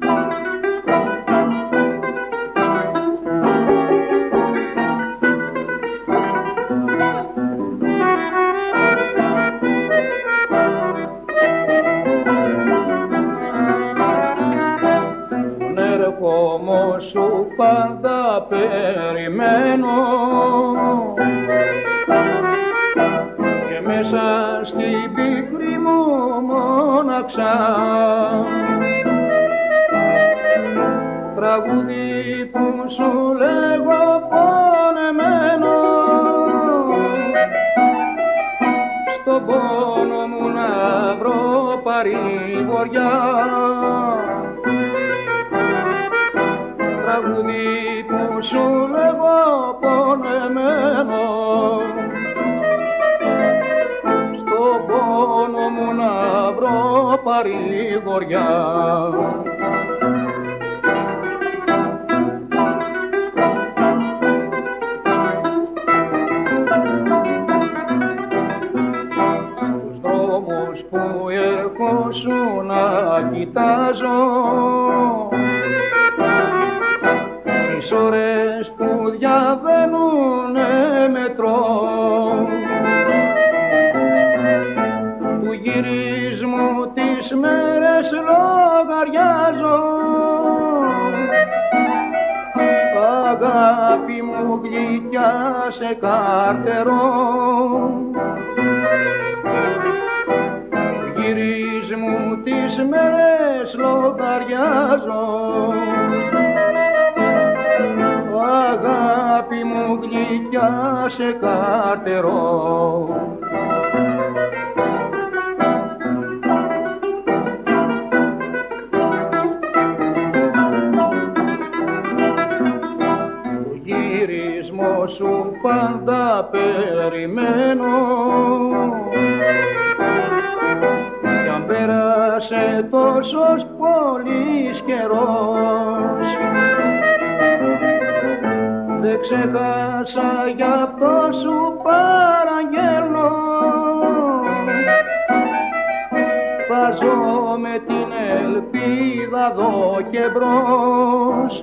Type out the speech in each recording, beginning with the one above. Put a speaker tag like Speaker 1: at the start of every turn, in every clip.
Speaker 1: Έρχομαι σου πάντα περιμένω και μέσα στην πίκρη μου μόναξα τραγούδι που σου λέγω πονεμένο στον πόνο μου να βρω παρηγοριά. Τραγούδι που σου λέγω πονεμένο στον πόνο μου να βρω παρηγοριά. Τους δρόμους που ερχόσουν να κοιτάζω, τις ώρες που διαβαίνουνε μετρό, του γυρισμού τις μέρες λογαριάζω. Αγάπη μου γλυκιά σε καρτερό, του γυρισμού τις μέρες λογαριάζω. Αγάπη μου γλυκιά σε καρτερό. Το γύρισμό σου πάντα περιμένω κι αν πέρασε τόσος πολύς καιρός, δεν ξέχασα γι' αυτό σου παραγγέλνω. Βάζω με την ελπίδα εδώ και μπρος,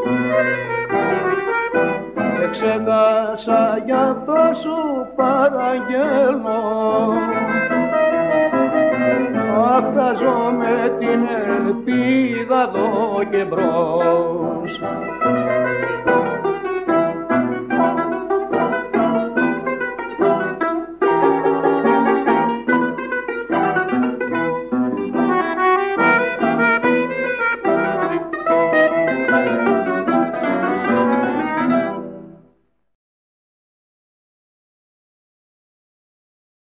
Speaker 1: δεν ξέχασα γι' αυτό σου παραγγέλνω. Βάζω με την ελπίδα εδώ και μπρος.